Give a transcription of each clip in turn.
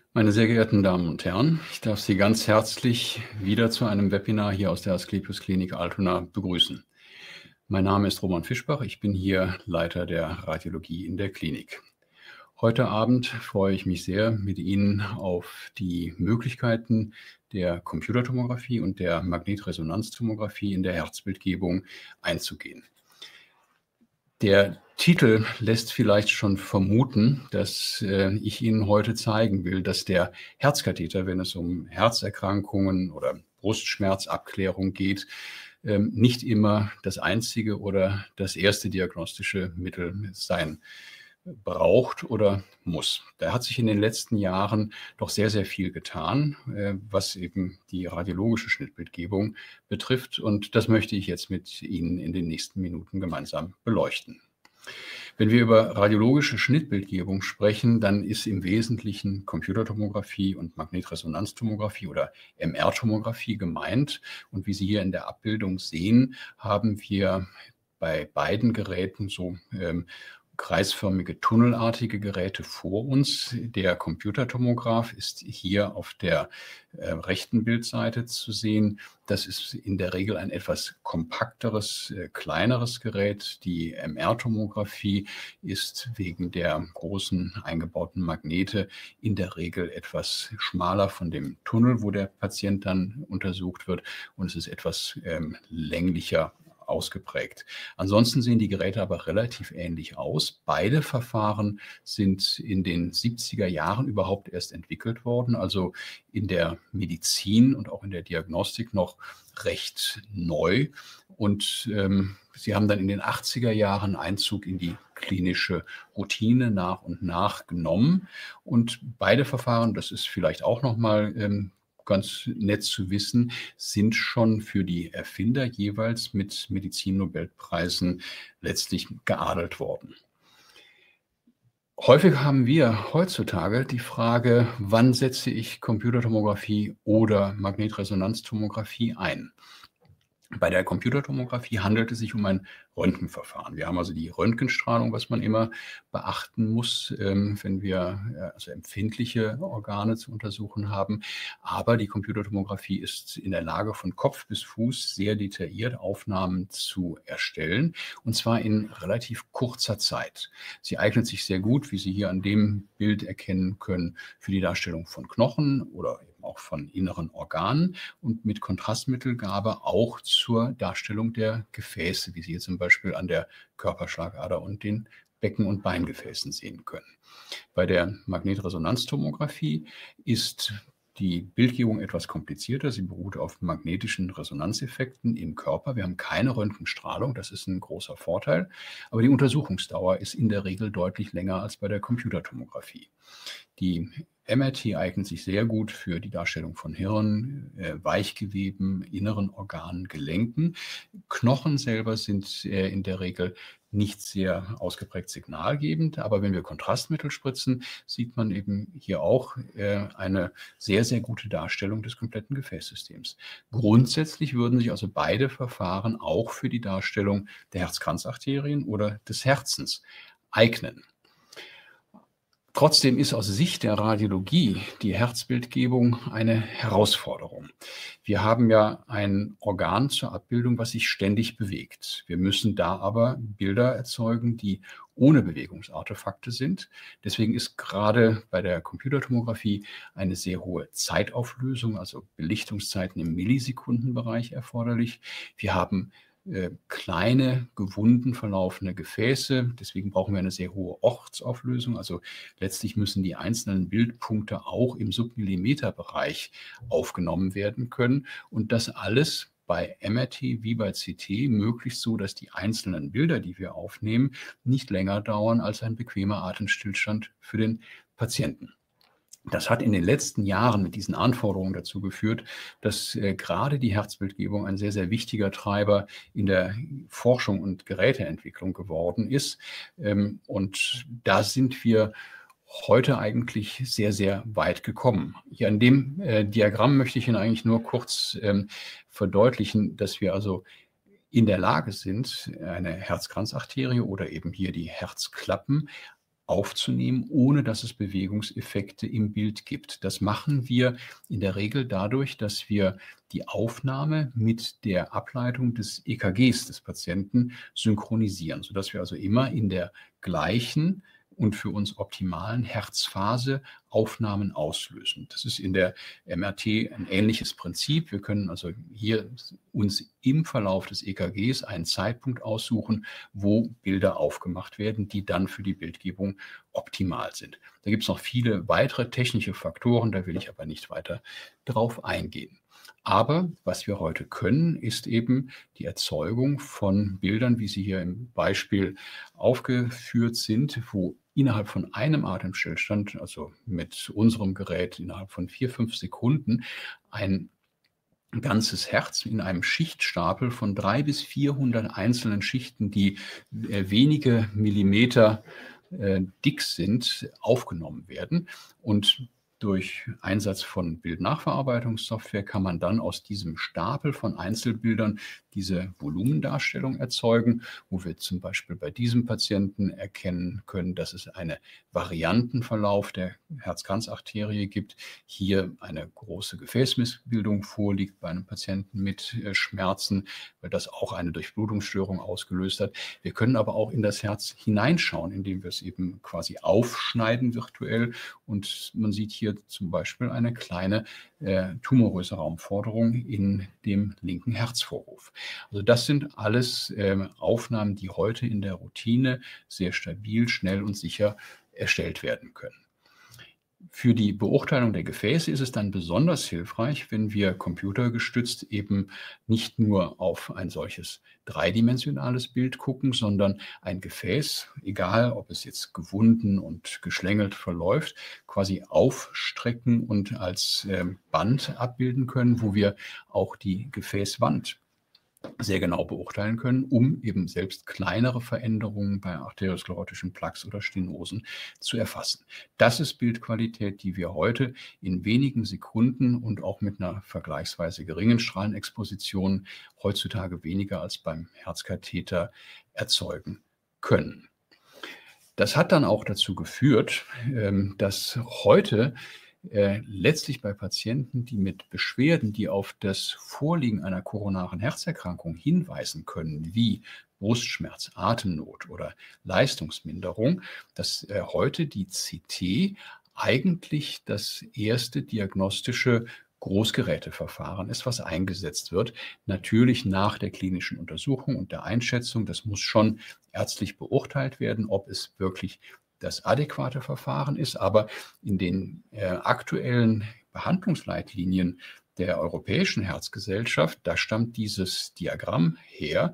Meine sehr geehrten Damen und Herren, ich darf Sie ganz herzlich wieder zu einem Webinar hier aus der Asklepios Klinik Altona begrüßen. Mein Name ist Roman Fischbach, ich bin hier Leiter der Radiologie in der Klinik. Heute Abend freue ich mich sehr, mit Ihnen auf die Möglichkeiten der Computertomographie und der Magnetresonanztomographie in der Herzbildgebung einzugehen. Der Titel lässt vielleicht schon vermuten, dass ich Ihnen heute zeigen will, dass der Herzkatheter, wenn es um Herzerkrankungen oder Brustschmerzabklärung geht, nicht immer das einzige oder das erste diagnostische Mittel sein braucht oder muss. Da hat sich in den letzten Jahren doch sehr, sehr viel getan, was eben die radiologische Schnittbildgebung betrifft. Und das möchte ich jetzt mit Ihnen in den nächsten Minuten gemeinsam beleuchten. Wenn wir über radiologische Schnittbildgebung sprechen, dann ist im Wesentlichen Computertomographie und Magnetresonanztomographie oder MR-Tomographie gemeint. Und wie Sie hier in der Abbildung sehen, haben wir bei beiden Geräten so kreisförmige, tunnelartige Geräte vor uns. Der Computertomograph ist hier auf der rechten Bildseite zu sehen. Das ist in der Regel ein etwas kompakteres, kleineres Gerät. Die MR-Tomographie ist wegen der großen eingebauten Magnete in der Regel etwas schmaler von dem Tunnel, wo der Patient dann untersucht wird. Und es ist etwas länglicher ausgeprägt. Ansonsten sehen die Geräte aber relativ ähnlich aus. Beide Verfahren sind in den 70er Jahren überhaupt erst entwickelt worden, also in der Medizin und auch in der Diagnostik noch recht neu. Und sie haben dann in den 80er Jahren Einzug in die klinische Routine nach und nach genommen. Und beide Verfahren, das ist vielleicht auch nochmal ganz nett zu wissen, sind schon für die Erfinder jeweils mit Medizinnobelpreisen letztlich geadelt worden. Häufig haben wir heutzutage die Frage, wann setze ich Computertomographie oder Magnetresonanztomographie ein? Bei der Computertomographie handelt es sich um ein Röntgenverfahren. Wir haben also die Röntgenstrahlung, was man immer beachten muss, wenn wir also empfindliche Organe zu untersuchen haben. Aber die Computertomographie ist in der Lage, von Kopf bis Fuß sehr detailliert Aufnahmen zu erstellen, und zwar in relativ kurzer Zeit. Sie eignet sich sehr gut, wie Sie hier an dem Bild erkennen können, für die Darstellung von Knochen oder eben auch von inneren Organen und mit Kontrastmittelgabe auch zur Darstellung der Gefäße, wie Sie jetzt zum Beispiel an der Körperschlagader und den Becken- und Beingefäßen sehen können. Bei der Magnetresonanztomographie ist die Bildgebung etwas komplizierter. Sie beruht auf magnetischen Resonanzeffekten im Körper. Wir haben keine Röntgenstrahlung, das ist ein großer Vorteil. Aber die Untersuchungsdauer ist in der Regel deutlich länger als bei der Computertomographie. Die MRT eignet sich sehr gut für die Darstellung von Hirn, Weichgeweben, inneren Organen, Gelenken. Knochen selber sind in der Regel nicht sehr ausgeprägt signalgebend, aber wenn wir Kontrastmittel spritzen, sieht man eben hier auch eine sehr, sehr gute Darstellung des kompletten Gefäßsystems. Grundsätzlich würden sich also beide Verfahren auch für die Darstellung der Herzkranzarterien oder des Herzens eignen. Trotzdem ist aus Sicht der Radiologie die Herzbildgebung eine Herausforderung. Wir haben ja ein Organ zur Abbildung, was sich ständig bewegt. Wir müssen da aber Bilder erzeugen, die ohne Bewegungsartefakte sind. Deswegen ist gerade bei der Computertomographie eine sehr hohe Zeitauflösung, also Belichtungszeiten im Millisekundenbereich erforderlich. Wir haben kleine, gewunden verlaufende Gefäße. Deswegen brauchen wir eine sehr hohe Ortsauflösung. Also letztlich müssen die einzelnen Bildpunkte auch im Submillimeterbereich aufgenommen werden können. Und das alles bei MRT wie bei CT möglichst so, dass die einzelnen Bilder, die wir aufnehmen, nicht länger dauern als ein bequemer Atemstillstand für den Patienten. Das hat in den letzten Jahren mit diesen Anforderungen dazu geführt, dass gerade die Herzbildgebung ein sehr, sehr wichtiger Treiber in der Forschung und Geräteentwicklung geworden ist. Und da sind wir heute eigentlich sehr, sehr weit gekommen. Hier an dem Diagramm möchte ich Ihnen eigentlich nur kurz verdeutlichen, dass wir also in der Lage sind, eine Herzkranzarterie oder eben hier die Herzklappen aufzunehmen, ohne dass es Bewegungseffekte im Bild gibt. Das machen wir in der Regel dadurch, dass wir die Aufnahme mit der Ableitung des EKGs des Patienten synchronisieren, sodass wir also immer in der gleichen und für uns optimalen Herzphase Aufnahmen auslösen. Das ist in der MRT ein ähnliches Prinzip. Wir können also hier uns im Verlauf des EKGs einen Zeitpunkt aussuchen, wo Bilder aufgemacht werden, die dann für die Bildgebung optimal sind. Da gibt es noch viele weitere technische Faktoren, da will ich aber nicht weiter drauf eingehen. Aber was wir heute können, ist eben die Erzeugung von Bildern, wie sie hier im Beispiel aufgeführt sind, wo innerhalb von einem Atemstillstand, also mit unserem Gerät innerhalb von 4-5 Sekunden, ein ganzes Herz in einem Schichtstapel von 300 bis 400 einzelnen Schichten, die wenige Millimeter dick sind, aufgenommen werden. Und durch Einsatz von Bildnachverarbeitungssoftware kann man dann aus diesem Stapel von Einzelbildern diese Volumendarstellung erzeugen, wo wir zum Beispiel bei diesem Patienten erkennen können, dass es einen Variantenverlauf der Herzkranzarterie gibt. Hier eine große Gefäßmissbildung vorliegt bei einem Patienten mit Schmerzen, weil das auch eine Durchblutungsstörung ausgelöst hat. Wir können aber auch in das Herz hineinschauen, indem wir es eben quasi aufschneiden virtuell, und man sieht hier zum Beispiel eine kleine tumoröse Raumforderung in dem linken Herzvorhof. Also das sind alles Aufnahmen, die heute in der Routine sehr stabil, schnell und sicher erstellt werden können. Für die Beurteilung der Gefäße ist es dann besonders hilfreich, wenn wir computergestützt eben nicht nur auf ein solches dreidimensionales Bild gucken, sondern ein Gefäß, egal ob es jetzt gewunden und geschlängelt verläuft, quasi aufstrecken und als Band abbilden können, wo wir auch die Gefäßwand sehr genau beurteilen können, um eben selbst kleinere Veränderungen bei arteriosklerotischen Plaques oder Stenosen zu erfassen. Das ist Bildqualität, die wir heute in wenigen Sekunden und auch mit einer vergleichsweise geringen Strahlenexposition, heutzutage weniger als beim Herzkatheter, erzeugen können. Das hat dann auch dazu geführt, dass heute letztlich bei Patienten, die mit Beschwerden, die auf das Vorliegen einer koronaren Herzerkrankung hinweisen können, wie Brustschmerz, Atemnot oder Leistungsminderung, dass heute die CT eigentlich das erste diagnostische Großgeräteverfahren ist, was eingesetzt wird. Natürlich nach der klinischen Untersuchung und der Einschätzung. Das muss schon ärztlich beurteilt werden, ob es wirklich das adäquate Verfahren ist. Aber in den aktuellen Behandlungsleitlinien der Europäischen Herzgesellschaft, da stammt dieses Diagramm her,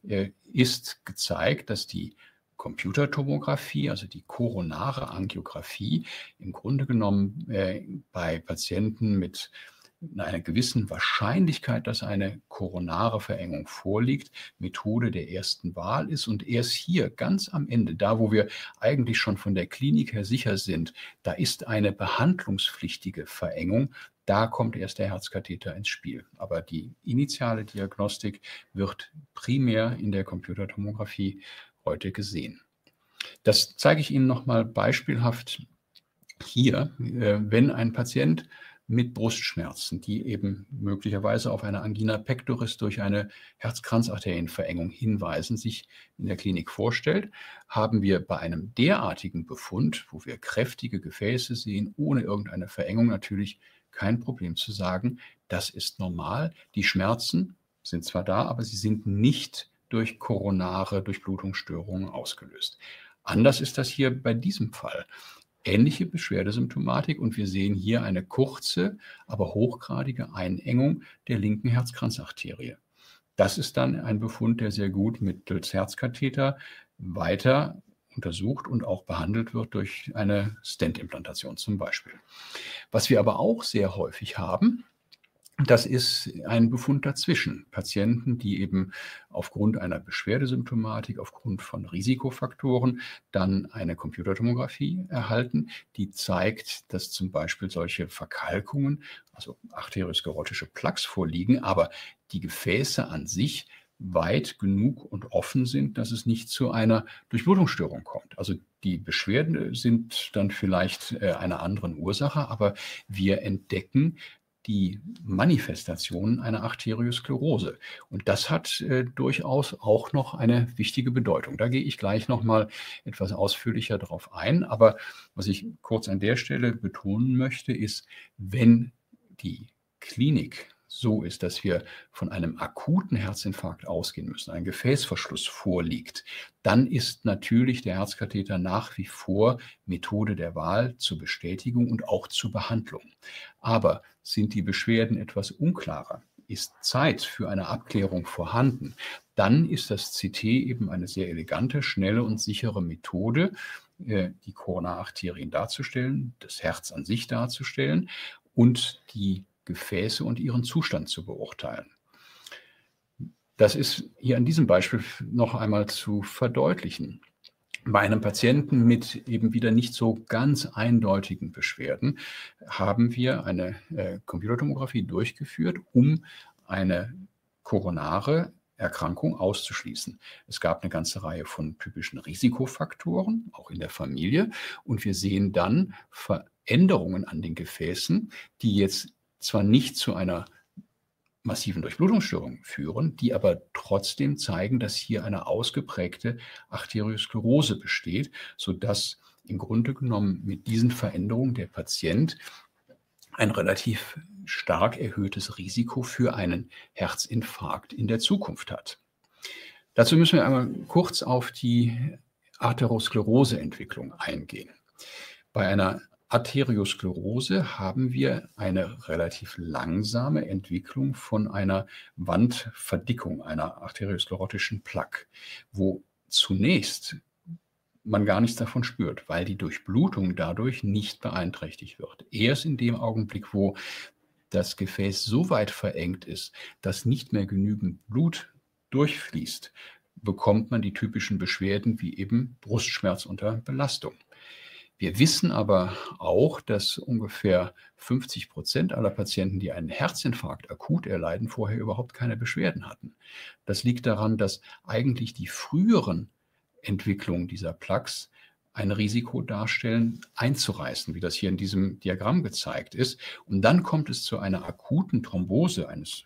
ist gezeigt, dass die Computertomographie, also die koronare Angiografie, im Grunde genommen bei Patienten mit einer gewissen Wahrscheinlichkeit, dass eine koronare Verengung vorliegt, Methode der ersten Wahl ist. Und erst hier ganz am Ende, da wo wir eigentlich schon von der Klinik her sicher sind, da ist eine behandlungspflichtige Verengung, da kommt erst der Herzkatheter ins Spiel. Aber die initiale Diagnostik wird primär in der Computertomographie heute gesehen. Das zeige ich Ihnen nochmal beispielhaft hier. Wenn ein Patient mit Brustschmerzen, die eben möglicherweise auf eine Angina pectoris durch eine Herzkranzarterienverengung hinweisen, sich in der Klinik vorstellt, haben wir bei einem derartigen Befund, wo wir kräftige Gefäße sehen, ohne irgendeine Verengung, natürlich kein Problem zu sagen, das ist normal. Die Schmerzen sind zwar da, aber sie sind nicht durch koronare Durchblutungsstörungen ausgelöst. Anders ist das hier bei diesem Fall. Ähnliche Beschwerdesymptomatik, und wir sehen hier eine kurze, aber hochgradige Einengung der linken Herzkranzarterie. Das ist dann ein Befund, der sehr gut mittels Herzkatheter weiter untersucht und auch behandelt wird durch eine Stent-Implantation zum Beispiel. Was wir aber auch sehr häufig haben, das ist ein Befund dazwischen. Patienten, die eben aufgrund einer Beschwerdesymptomatik, aufgrund von Risikofaktoren dann eine Computertomographie erhalten, die zeigt, dass zum Beispiel solche Verkalkungen, also arteriosklerotische Plaques vorliegen, aber die Gefäße an sich weit genug und offen sind, dass es nicht zu einer Durchblutungsstörung kommt. Also die Beschwerden sind dann vielleicht einer anderen Ursache, aber wir entdecken die Manifestationen einer Arteriosklerose. Und das hat durchaus auch noch eine wichtige Bedeutung. Da gehe ich gleich noch mal etwas ausführlicher darauf ein. Aber was ich kurz an der Stelle betonen möchte, ist, wenn die Klinik so ist, dass wir von einem akuten Herzinfarkt ausgehen müssen, ein Gefäßverschluss vorliegt, dann ist natürlich der Herzkatheter nach wie vor Methode der Wahl zur Bestätigung und auch zur Behandlung. Aber sind die Beschwerden etwas unklarer, ist Zeit für eine Abklärung vorhanden, dann ist das CT eben eine sehr elegante, schnelle und sichere Methode, die Koronararterien darzustellen, das Herz an sich darzustellen und die Gefäße und ihren Zustand zu beurteilen. Das ist hier an diesem Beispiel noch einmal zu verdeutlichen. Bei einem Patienten mit eben wieder nicht so ganz eindeutigen Beschwerden haben wir eine Computertomographie durchgeführt, um eine koronare Erkrankung auszuschließen. Es gab eine ganze Reihe von typischen Risikofaktoren, auch in der Familie, und wir sehen dann Veränderungen an den Gefäßen, die jetzt zwar nicht zu einer massiven Durchblutungsstörung führen, die aber trotzdem zeigen, dass hier eine ausgeprägte Arteriosklerose besteht, sodass im Grunde genommen mit diesen Veränderungen der Patient ein relativ stark erhöhtes Risiko für einen Herzinfarkt in der Zukunft hat. Dazu müssen wir einmal kurz auf die Arterioskleroseentwicklung eingehen. Bei einer Arteriosklerose haben wir eine relativ langsame Entwicklung von einer Wandverdickung, einer arteriosklerotischen Plaque, wo zunächst man gar nichts davon spürt, weil die Durchblutung dadurch nicht beeinträchtigt wird. Erst in dem Augenblick, wo das Gefäß so weit verengt ist, dass nicht mehr genügend Blut durchfließt, bekommt man die typischen Beschwerden wie eben Brustschmerz unter Belastung. Wir wissen aber auch, dass ungefähr 50% aller Patienten, die einen Herzinfarkt akut erleiden, vorher überhaupt keine Beschwerden hatten. Das liegt daran, dass eigentlich die früheren Entwicklungen dieser Plaques ein Risiko darstellen, einzureißen, wie das hier in diesem Diagramm gezeigt ist. Und dann kommt es zu einer akuten Thrombose eines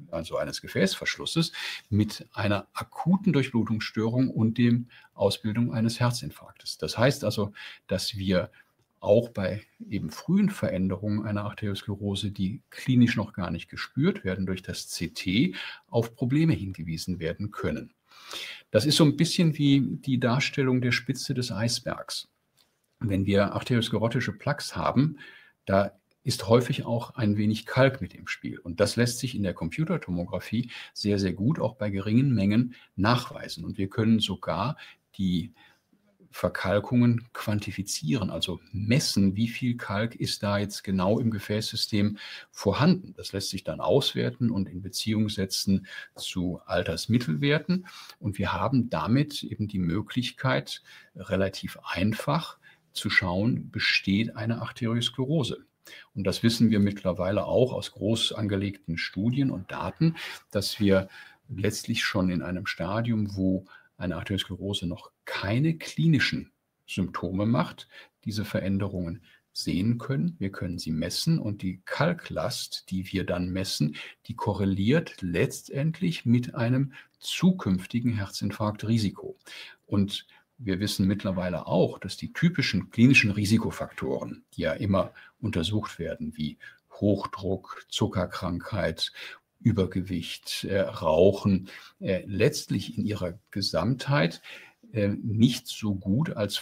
Gefäßverschlusses mit einer akuten Durchblutungsstörung und dem Ausbildung eines Herzinfarktes. Das heißt also, dass wir auch bei eben frühen Veränderungen einer Arteriosklerose, die klinisch noch gar nicht gespürt werden, durch das CT auf Probleme hingewiesen werden können. Das ist so ein bisschen wie die Darstellung der Spitze des Eisbergs. Wenn wir arteriosklerotische Plaques haben, da ist häufig auch ein wenig Kalk mit im Spiel. Und das lässt sich in der Computertomographie sehr, sehr gut auch bei geringen Mengen nachweisen. Und wir können sogar die Verkalkungen quantifizieren, also messen, wie viel Kalk ist da jetzt genau im Gefäßsystem vorhanden. Das lässt sich dann auswerten und in Beziehung setzen zu Altersmittelwerten. Und wir haben damit eben die Möglichkeit, relativ einfach zu schauen, besteht eine Arteriosklerose. Und das wissen wir mittlerweile auch aus groß angelegten Studien und Daten, dass wir letztlich schon in einem Stadium, wo eine Arteriosklerose noch keine klinischen Symptome macht, diese Veränderungen sehen können. Wir können sie messen und die Kalklast, die wir dann messen, die korreliert letztendlich mit einem zukünftigen Herzinfarktrisiko. Und wir wissen mittlerweile auch, dass die typischen klinischen Risikofaktoren, die ja immer untersucht werden, wie Hochdruck, Zuckerkrankheit, Übergewicht, Rauchen, letztlich in ihrer Gesamtheit nicht so gut als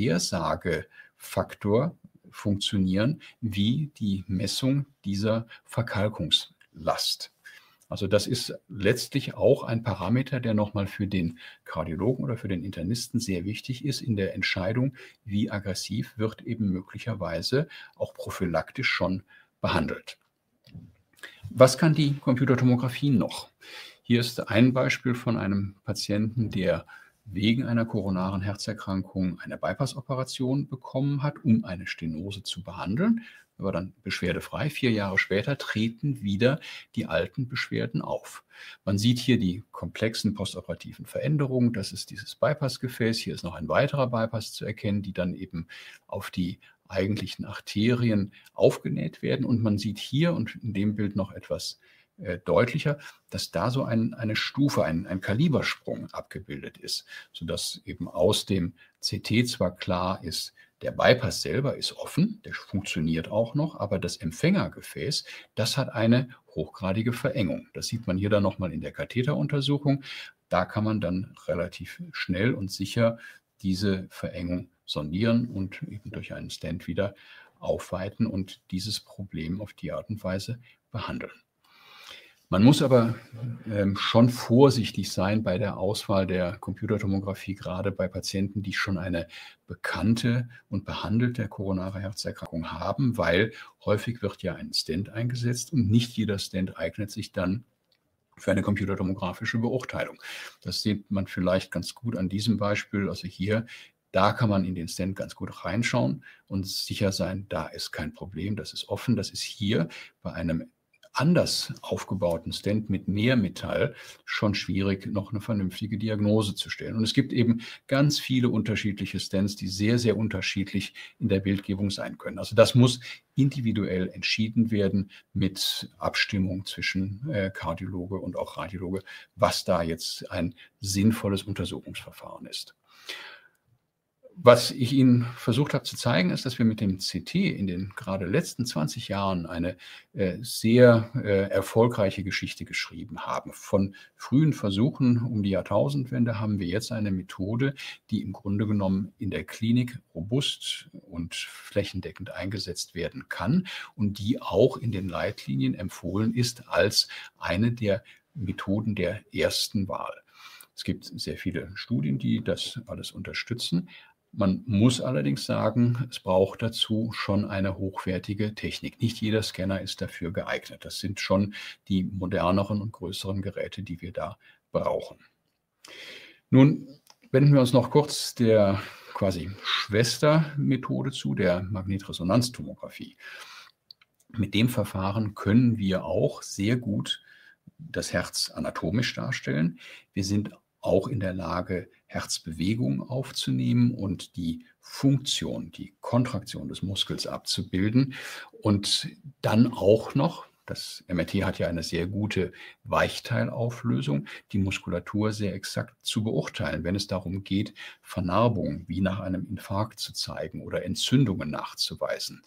Vorhersagefaktor funktionieren wie die Messung dieser Verkalkungslast. Also das ist letztlich auch ein Parameter, der nochmal für den Kardiologen oder für den Internisten sehr wichtig ist in der Entscheidung, wie aggressiv wird eben möglicherweise auch prophylaktisch schon behandelt. Was kann die Computertomographie noch? Hier ist ein Beispiel von einem Patienten, der wegen einer koronaren Herzerkrankung eine Bypass-Operation bekommen hat, um eine Stenose zu behandeln, war dann beschwerdefrei. 4 Jahre später treten wieder die alten Beschwerden auf. Man sieht hier die komplexen postoperativen Veränderungen. Das ist dieses Bypassgefäß. Hier ist noch ein weiterer Bypass zu erkennen, die dann eben auf die eigentlichen Arterien aufgenäht werden. Und man sieht hier und in dem Bild noch etwas deutlicher, dass da so eine Stufe, ein Kalibersprung abgebildet ist, sodass eben aus dem CT zwar klar ist, der Bypass selber ist offen, der funktioniert auch noch, aber das Empfängergefäß, das hat eine hochgradige Verengung. Das sieht man hier dann nochmal in der Katheteruntersuchung. Da kann man dann relativ schnell und sicher diese Verengung sondieren und eben durch einen Stent wieder aufweiten und dieses Problem auf die Art und Weise behandeln. Man muss aber schon vorsichtig sein bei der Auswahl der Computertomographie, gerade bei Patienten, die schon eine bekannte und behandelte koronare Herzerkrankung haben, weil häufig wird ja ein Stent eingesetzt und nicht jeder Stent eignet sich dann für eine computertomografische Beurteilung. Das sieht man vielleicht ganz gut an diesem Beispiel. Also hier, da kann man in den Stent ganz gut reinschauen und sicher sein, da ist kein Problem, das ist offen. Das ist hier bei einem anders aufgebauten Stent mit mehr Metall schon schwierig, noch eine vernünftige Diagnose zu stellen. Und es gibt eben ganz viele unterschiedliche Stents, die sehr, sehr unterschiedlich in der Bildgebung sein können. Also das muss individuell entschieden werden mit Abstimmung zwischen Kardiologe und auch Radiologe, was da jetzt ein sinnvolles Untersuchungsverfahren ist. Was ich Ihnen versucht habe zu zeigen, ist, dass wir mit dem CT in den gerade letzten 20 Jahren eine sehr erfolgreiche Geschichte geschrieben haben. Von frühen Versuchen um die Jahrtausendwende haben wir jetzt eine Methode, die im Grunde genommen in der Klinik robust und flächendeckend eingesetzt werden kann und die auch in den Leitlinien empfohlen ist als eine der Methoden der ersten Wahl. Es gibt sehr viele Studien, die das alles unterstützen. Man muss allerdings sagen, es braucht dazu schon eine hochwertige Technik. Nicht jeder Scanner ist dafür geeignet. Das sind schon die moderneren und größeren Geräte, die wir da brauchen. Nun wenden wir uns noch kurz der quasi Schwestermethode zu, der Magnetresonanztomographie. Mit dem Verfahren können wir auch sehr gut das Herz anatomisch darstellen. Wir sind auch in der Lage, Herzbewegungen aufzunehmen und die Funktion, die Kontraktion des Muskels abzubilden. Und dann auch noch, das MRT hat ja eine sehr gute Weichteilauflösung, die Muskulatur sehr exakt zu beurteilen, wenn es darum geht, Vernarbungen wie nach einem Infarkt zu zeigen oder Entzündungen nachzuweisen.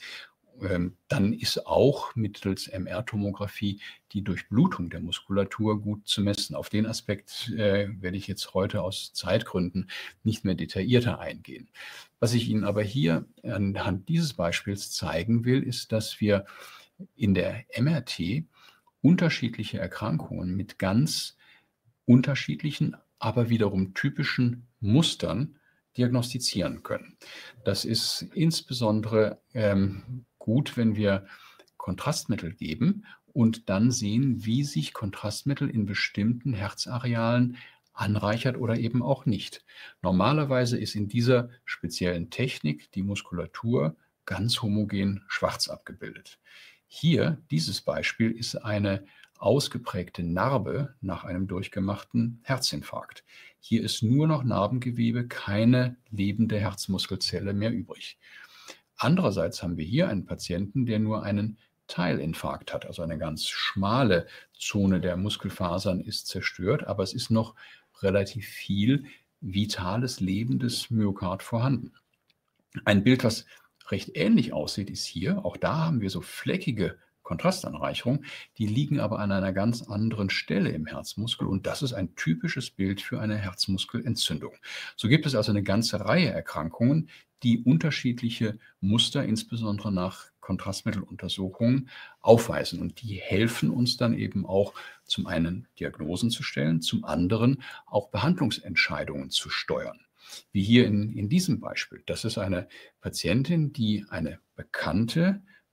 Dann ist auch mittels MR-Tomographie die Durchblutung der Muskulatur gut zu messen. Auf den Aspekt werde ich jetzt heute aus Zeitgründen nicht mehr detaillierter eingehen. Was ich Ihnen aber hier anhand dieses Beispiels zeigen will, ist, dass wir in der MRT unterschiedliche Erkrankungen mit ganz unterschiedlichen, aber wiederum typischen Mustern diagnostizieren können. Das ist insbesondere gut, wenn wir Kontrastmittel geben und dann sehen, wie sich Kontrastmittel in bestimmten Herzarealen anreichert oder eben auch nicht. Normalerweise ist in dieser speziellen Technik die Muskulatur ganz homogen schwarz abgebildet. Hier, dieses Beispiel, ist eine ausgeprägte Narbe nach einem durchgemachten Herzinfarkt. Hier ist nur noch Narbengewebe, keine lebende Herzmuskelzelle mehr übrig. Andererseits haben wir hier einen Patienten, der nur einen Teilinfarkt hat, also eine ganz schmale Zone der Muskelfasern ist zerstört, aber es ist noch relativ viel vitales, lebendes Myokard vorhanden. Ein Bild, was recht ähnlich aussieht, ist hier. Auch da haben wir so fleckige Kontrastanreicherung, die liegen aber an einer ganz anderen Stelle im Herzmuskel und das ist ein typisches Bild für eine Herzmuskelentzündung. So gibt es also eine ganze Reihe Erkrankungen, die unterschiedliche Muster, insbesondere nach Kontrastmitteluntersuchungen, aufweisen und die helfen uns dann eben auch zum einen Diagnosen zu stellen, zum anderen auch Behandlungsentscheidungen zu steuern. Wie hier in diesem Beispiel. Das ist eine Patientin, die eine bekannte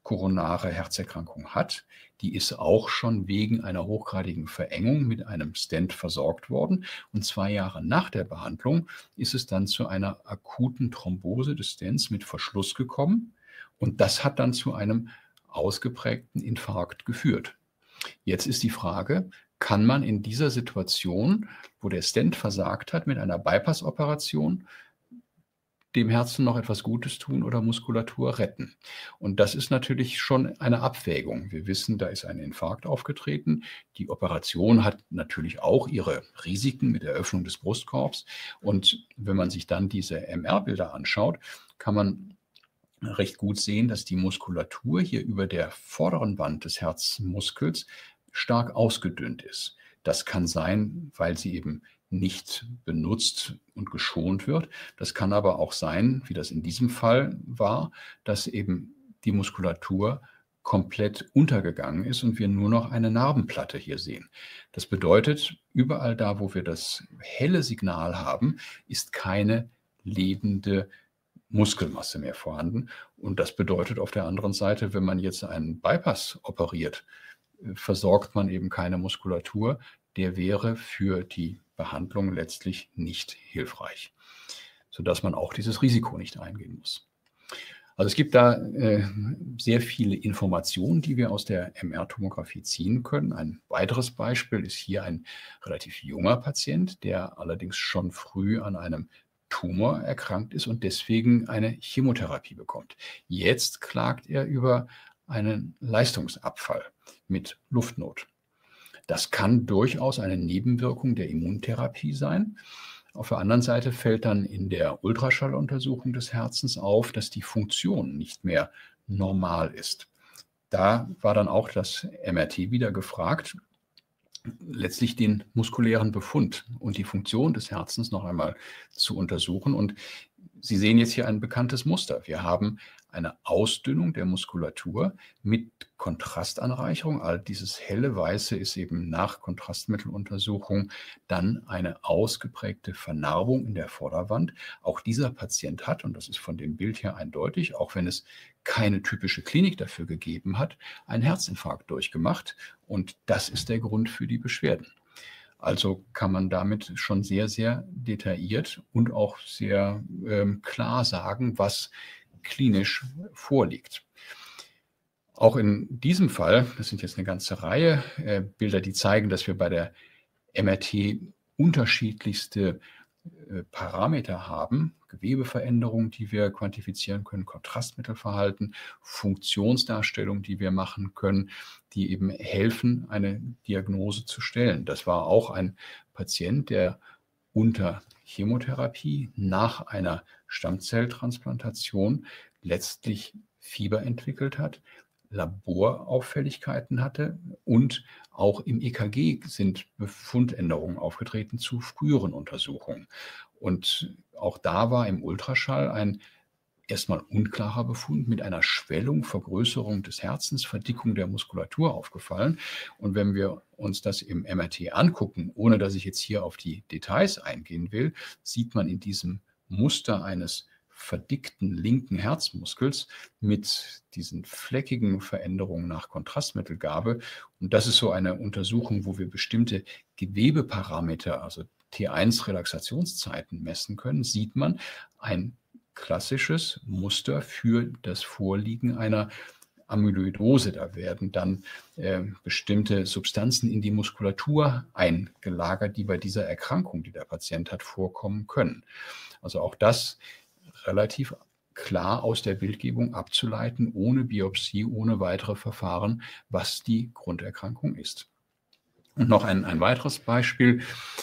koronare Herzerkrankung hat, die ist auch schon wegen einer hochgradigen Verengung mit einem Stent versorgt worden. Und 2 Jahre nach der Behandlung ist es dann zu einer akuten Thrombose des Stents mit Verschluss gekommen. Und das hat dann zu einem ausgeprägten Infarkt geführt. Jetzt ist die Frage, kann man in dieser Situation, wo der Stent versagt hat, mit einer Bypass-Operation dem Herzen noch etwas Gutes tun oder Muskulatur retten? Und das ist natürlich schon eine Abwägung. Wir wissen, da ist ein Infarkt aufgetreten. Die Operation hat natürlich auch ihre Risiken mit der Öffnung des Brustkorbs. Und wenn man sich dann diese MR-Bilder anschaut, kann man recht gut sehen, dass die Muskulatur hier über der vorderen Wand des Herzmuskels stark ausgedünnt ist. Das kann sein, weil sie eben nicht benutzt und geschont wird. Das kann aber auch sein, wie das in diesem Fall war, dass eben die Muskulatur komplett untergegangen ist und wir nur noch eine Narbenplatte hier sehen. Das bedeutet, überall da, wo wir das helle Signal haben, ist keine lebende Muskelmasse mehr vorhanden. Und das bedeutet auf der anderen Seite, wenn man jetzt einen Bypass operiert, versorgt man eben keine Muskulatur. Der wäre für die Behandlung letztlich nicht hilfreich, sodass man auch dieses Risiko nicht eingehen muss. Also es gibt da sehr viele Informationen, die wir aus der MR-Tomographie ziehen können. Ein weiteres Beispiel ist hier ein relativ junger Patient, der allerdings schon früh an einem Tumor erkrankt ist und deswegen eine Chemotherapie bekommt. Jetzt klagt er über einen Leistungsabfall mit Luftnot. Das kann durchaus eine Nebenwirkung der Immuntherapie sein. Auf der anderen Seite fällt dann in der Ultraschalluntersuchung des Herzens auf, dass die Funktion nicht mehr normal ist. Da war dann auch das MRT wieder gefragt, letztlich den muskulären Befund und die Funktion des Herzens noch einmal zu untersuchen. Und Sie sehen jetzt hier ein bekanntes Muster. Wir haben eine Ausdünnung der Muskulatur mit Kontrastanreicherung. All dieses helle Weiße ist eben nach Kontrastmitteluntersuchung dann eine ausgeprägte Vernarbung in der Vorderwand. Auch dieser Patient hat, und das ist von dem Bild her eindeutig, auch wenn es keine typische Klinik dafür gegeben hat, einen Herzinfarkt durchgemacht. Und das ist der Grund für die Beschwerden. Also kann man damit schon sehr, sehr detailliert und auch sehr klar sagen, was klinisch vorliegt. Auch in diesem Fall, das sind jetzt eine ganze Reihe Bilder, die zeigen, dass wir bei der MRT unterschiedlichste Parameter haben, Gewebeveränderungen, die wir quantifizieren können, Kontrastmittelverhalten, Funktionsdarstellungen, die wir machen können, die eben helfen, eine Diagnose zu stellen. Das war auch ein Patient, der unter Chemotherapie nach einer Stammzelltransplantation letztlich Fieber entwickelt hat, Laborauffälligkeiten hatte und auch im EKG sind Befundänderungen aufgetreten zu früheren Untersuchungen. Und auch da war im Ultraschall ein erstmal unklarer Befund mit einer Schwellung, Vergrößerung des Herzens, Verdickung der Muskulatur aufgefallen. Und wenn wir uns das im MRT angucken, ohne dass ich jetzt hier auf die Details eingehen will, sieht man in diesem Muster eines verdickten linken Herzmuskels mit diesen fleckigen Veränderungen nach Kontrastmittelgabe. Und das ist so eine Untersuchung, wo wir bestimmte Gewebeparameter, also T1-Relaxationszeiten messen können, sieht man ein klassisches Muster für das Vorliegen einer Amyloidose. Da werden dann bestimmte Substanzen in die Muskulatur eingelagert, die bei dieser Erkrankung, die der Patient hat, vorkommen können. Also auch das relativ klar aus der Bildgebung abzuleiten, ohne Biopsie, ohne weitere Verfahren, was die Grunderkrankung ist. Und noch ein weiteres Beispiel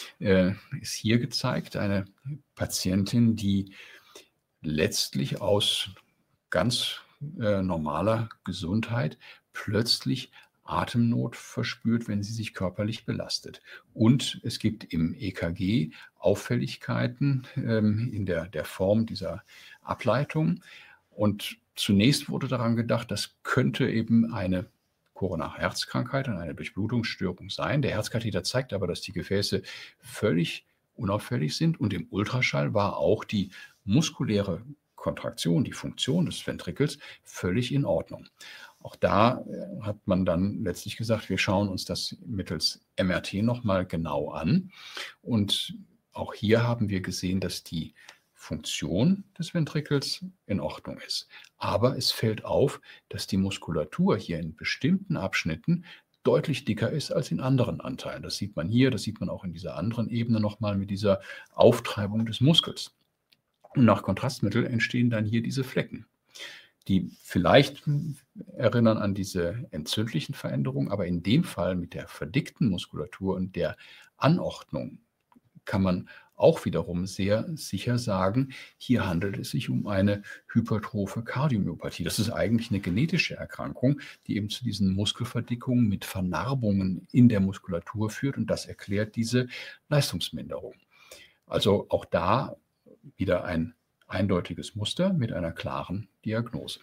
ist hier gezeigt. Eine Patientin, die letztlich aus ganz normaler Gesundheit plötzlich Atemnot verspürt, wenn sie sich körperlich belastet. Und es gibt im EKG Auffälligkeiten in der Form dieser Ableitung. Und zunächst wurde daran gedacht, das könnte eben eine koronare Herzkrankheit und eine Durchblutungsstörung sein. Der Herzkatheter zeigt aber, dass die Gefäße völlig unauffällig sind. Und im Ultraschall war auch die muskuläre Kontraktion, die Funktion des Ventrikels völlig in Ordnung. Auch da hat man dann letztlich gesagt, wir schauen uns das mittels MRT nochmal genau an. Und auch hier haben wir gesehen, dass die Funktion des Ventrikels in Ordnung ist. Aber es fällt auf, dass die Muskulatur hier in bestimmten Abschnitten deutlich dicker ist als in anderen Anteilen. Das sieht man hier, das sieht man auch in dieser anderen Ebene nochmal mit dieser Auftreibung des Muskels. Und nach Kontrastmittel entstehen dann hier diese Flecken, die vielleicht erinnern an diese entzündlichen Veränderungen, aber in dem Fall mit der verdickten Muskulatur und der Anordnung kann man auch wiederum sehr sicher sagen, hier handelt es sich um eine hypertrophe Kardiomyopathie. Das ist eigentlich eine genetische Erkrankung, die eben zu diesen Muskelverdickungen mit Vernarbungen in der Muskulatur führt und das erklärt diese Leistungsminderung. Also auch da wieder ein eindeutiges Muster mit einer klaren Diagnose.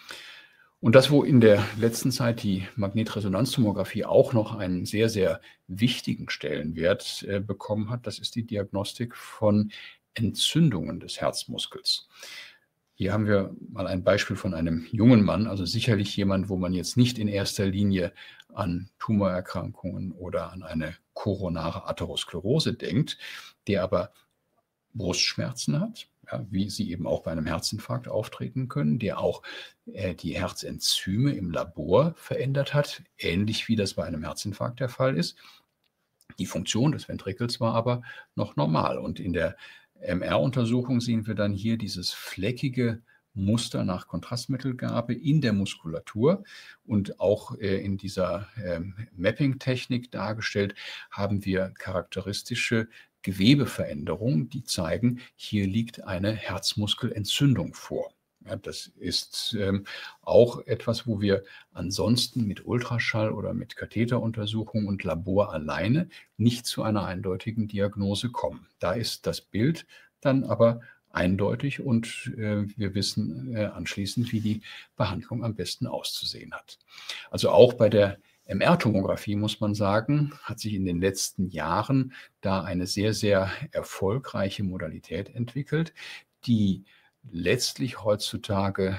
Und das, wo in der letzten Zeit die Magnetresonanztomographie auch noch einen sehr, sehr wichtigen Stellenwert bekommen hat, das ist die Diagnostik von Entzündungen des Herzmuskels. Hier haben wir mal ein Beispiel von einem jungen Mann, also sicherlich jemand, wo man jetzt nicht in erster Linie an Tumorerkrankungen oder an eine koronare Atherosklerose denkt, der aber Brustschmerzen hat, ja, wie sie eben auch bei einem Herzinfarkt auftreten können, der auch die Herzenzyme im Labor verändert hat, ähnlich wie das bei einem Herzinfarkt der Fall ist. Die Funktion des Ventrikels war aber noch normal. Und in der MR-Untersuchung sehen wir dann hier dieses fleckige Muster nach Kontrastmittelgabe in der Muskulatur und auch in dieser Mapping-Technik dargestellt haben wir charakteristische Gewebeveränderungen, die zeigen, hier liegt eine Herzmuskelentzündung vor. Ja, das ist auch etwas, wo wir ansonsten mit Ultraschall oder mit Katheteruntersuchung und Labor alleine nicht zu einer eindeutigen Diagnose kommen. Da ist das Bild dann aber eindeutig und wir wissen anschließend, wie die Behandlung am besten auszusehen hat. Also auch bei der MR-Tomographie, muss man sagen, hat sich in den letzten Jahren da eine sehr, sehr erfolgreiche Modalität entwickelt, die letztlich heutzutage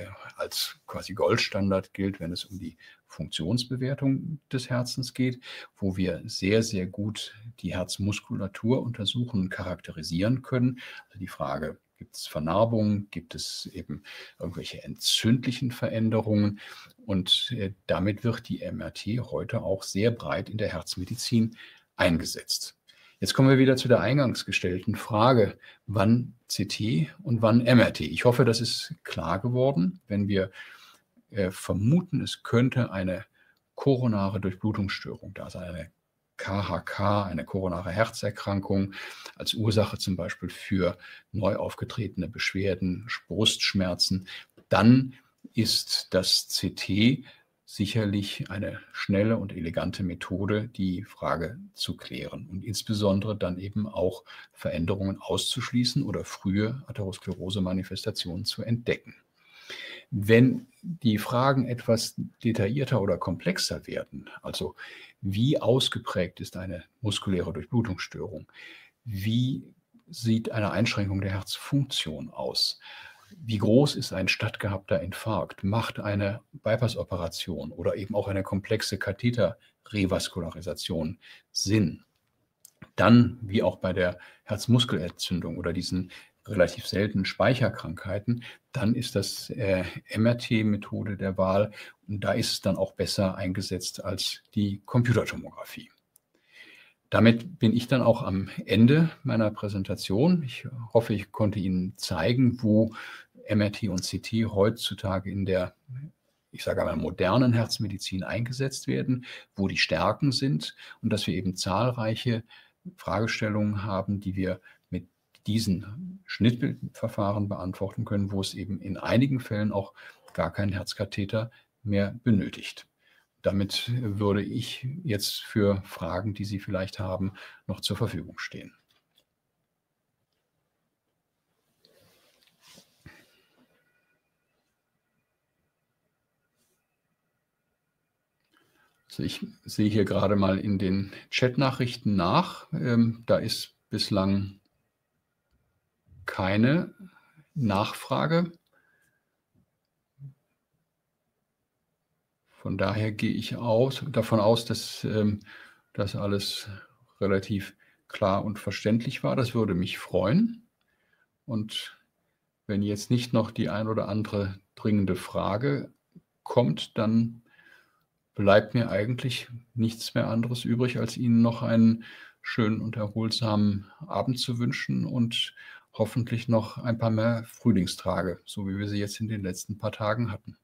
als quasi Goldstandard gilt, wenn es um die Funktionsbewertung des Herzens geht, wo wir sehr, sehr gut die Herzmuskulatur untersuchen und charakterisieren können. Also die Frage, gibt es Vernarbungen, gibt es eben irgendwelche entzündlichen Veränderungen? Und damit wird die MRT heute auch sehr breit in der Herzmedizin eingesetzt. Jetzt kommen wir wieder zu der eingangs gestellten Frage, wann CT und wann MRT? Ich hoffe, das ist klar geworden. Wenn wir vermuten, es könnte eine koronare Durchblutungsstörung da sein, eine KHK, eine koronare Herzerkrankung, als Ursache zum Beispiel für neu aufgetretene Beschwerden, Brustschmerzen, dann ist das CT sicherlich eine schnelle und elegante Methode, die Frage zu klären und insbesondere dann eben auch Veränderungen auszuschließen oder frühe Atherosklerose-Manifestationen zu entdecken. Wenn die Fragen etwas detaillierter oder komplexer werden, also wie ausgeprägt ist eine muskuläre Durchblutungsstörung, wie sieht eine Einschränkung der Herzfunktion aus, wie groß ist ein stattgehabter Infarkt, macht eine Bypass-Operation oder eben auch eine komplexe Katheter-Revaskularisation Sinn, dann, wie auch bei der Herzmuskelentzündung oder diesen relativ seltenen Speicherkrankheiten, dann ist das MRT-Methode der Wahl und da ist es dann auch besser eingesetzt als die Computertomographie. Damit bin ich dann auch am Ende meiner Präsentation. Ich hoffe, ich konnte Ihnen zeigen, wo MRT und CT heutzutage in der, ich sage einmal, modernen Herzmedizin eingesetzt werden, wo die Stärken sind und dass wir eben zahlreiche Fragestellungen haben, die wir mit diesen Schnittbildverfahren beantworten können, wo es eben in einigen Fällen auch gar keinen Herzkatheter mehr benötigt. Damit würde ich jetzt für Fragen, die Sie vielleicht haben, noch zur Verfügung stehen. Also ich sehe hier gerade mal in den Chatnachrichten nach. Da ist bislang keine Nachfrage. Von daher gehe ich davon aus, dass das alles relativ klar und verständlich war. Das würde mich freuen. Und wenn jetzt nicht noch die ein oder andere dringende Frage kommt, dann bleibt mir eigentlich nichts mehr anderes übrig, als Ihnen noch einen schönen und erholsamen Abend zu wünschen und hoffentlich noch ein paar mehr Frühlingstage, so wie wir sie jetzt in den letzten paar Tagen hatten.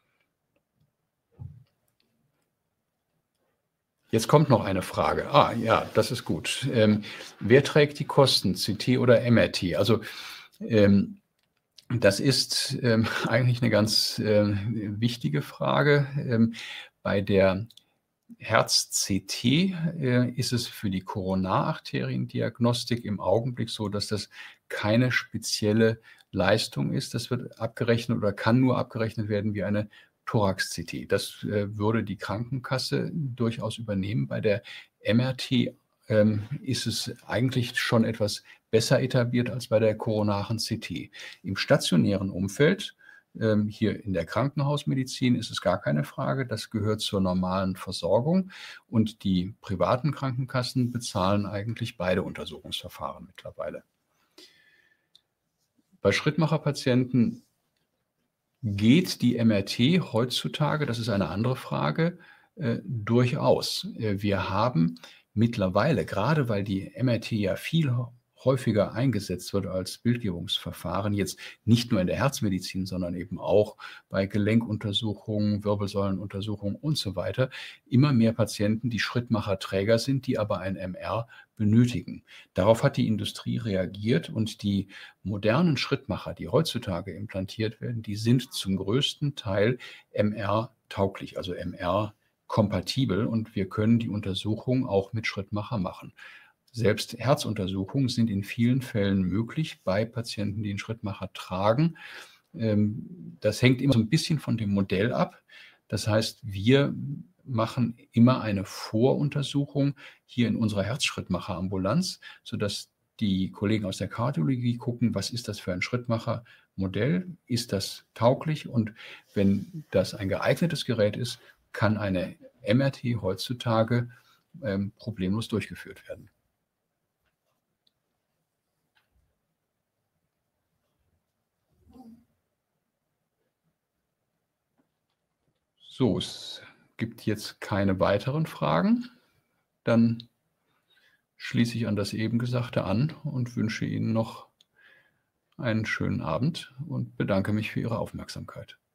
Jetzt kommt noch eine Frage. Ja, das ist gut. Wer trägt die Kosten, CT oder MRT? Also, das ist eigentlich eine ganz wichtige Frage. Bei der Herz-CT ist es für die Koronararteriendiagnostik im Augenblick so, dass das keine spezielle Leistung ist. Das wird abgerechnet oder kann nur abgerechnet werden wie eine Thorax-CT. Das würde die Krankenkasse durchaus übernehmen. Bei der MRT ist es eigentlich schon etwas besser etabliert als bei der koronaren CT. Im stationären Umfeld, hier in der Krankenhausmedizin, ist es gar keine Frage. Das gehört zur normalen Versorgung und die privaten Krankenkassen bezahlen eigentlich beide Untersuchungsverfahren mittlerweile. Bei Schrittmacherpatienten geht die MRT heutzutage, das ist eine andere Frage, durchaus. Wir haben mittlerweile, gerade weil die MRT ja viel häufiger eingesetzt wird als Bildgebungsverfahren, jetzt nicht nur in der Herzmedizin, sondern eben auch bei Gelenkuntersuchungen, Wirbelsäulenuntersuchungen und so weiter, immer mehr Patienten, die Schrittmacherträger sind, die aber ein MR benötigen. Darauf hat die Industrie reagiert und die modernen Schrittmacher, die heutzutage implantiert werden, die sind zum größten Teil MR-tauglich, also MR-kompatibel und wir können die Untersuchung auch mit Schrittmacher machen. Selbst Herzuntersuchungen sind in vielen Fällen möglich bei Patienten, die einen Schrittmacher tragen. Das hängt immer so ein bisschen von dem Modell ab. Das heißt, wir machen immer eine Voruntersuchung hier in unserer Herzschrittmacherambulanz, sodass die Kollegen aus der Kardiologie gucken, was ist das für ein Schrittmachermodell? Ist das tauglich? Und wenn das ein geeignetes Gerät ist, kann eine MRT heutzutage problemlos durchgeführt werden. So, es gibt jetzt keine weiteren Fragen. Dann schließe ich an das eben Gesagte an und wünsche Ihnen noch einen schönen Abend und bedanke mich für Ihre Aufmerksamkeit.